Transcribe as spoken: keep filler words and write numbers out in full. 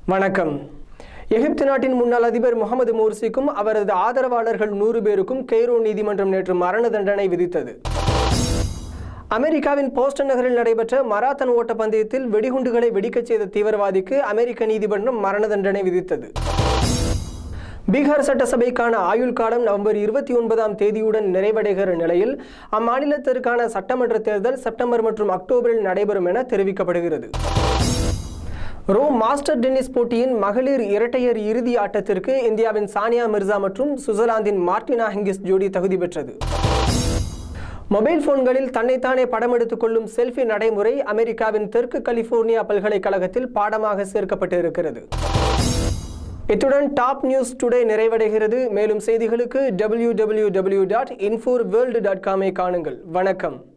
வணக்கம். எகிப்து நாட்டின் முன்னாள் அதிபர் முகமது மோர்சிக்கும் அவரது ஆதரவாளர்கள் நூறு பேருக்கும் கெய்ரோ நீதிமன்றம் நேற்று மரண தண்டனை விதித்தது. அமெரிக்காவின் போஸ்டன் நகரில் நடைபெற்ற மராத்தன் ஓட்ட பந்தயத்தில் வெடிகுண்டுகளை வெடிக்கச் செய்த தீவிரவாதிக்கு அமெரிக்க நீதிமன்றம் மரண தண்டனை விதித்தது. பீகார் சட்டசபைக்கான ஆயுள் காலம் நவம்பர் இருபத்தி ஒன்பதாம் தேதியுடன் நிறைவடைகிற நிலையில் அம்மாநிலத்திற்கான சட்டமன்ற தேர்தல் செப்டம்பர் மற்றும் அக்டோபரில் நடைபெறும் என தெரிவிக்கப்படுகிறது. ரோம் மாஸ்டர் டென்னிஸ் போட்டியின் மகளிர் இரட்டையர் இறுதி ஆட்டத்திற்கு இந்தியாவின் சானியா மிர்சா மற்றும் சுவிட்சர்லாந்தின் மார்டினா ஹிங்கிஸ் ஜோடி தகுதி பெற்றது. மொபைல் போன்களில் தன்னைத்தானே படம் எடுத்துக் கொள்ளும் செல்ஃபி நடைமுறை அமெரிக்காவின் தெற்கு கலிபோர்னியா பல்கலைக்கழகத்தில் பாடமாக சேர்க்கப்பட்டு இருக்கிறது. இத்துடன் டாப் நியூஸ் டுடே நிறைவடைகிறது. மேலும் செய்திகளுக்கு W W W dot info world dot காமை காணுங்கள். வணக்கம்.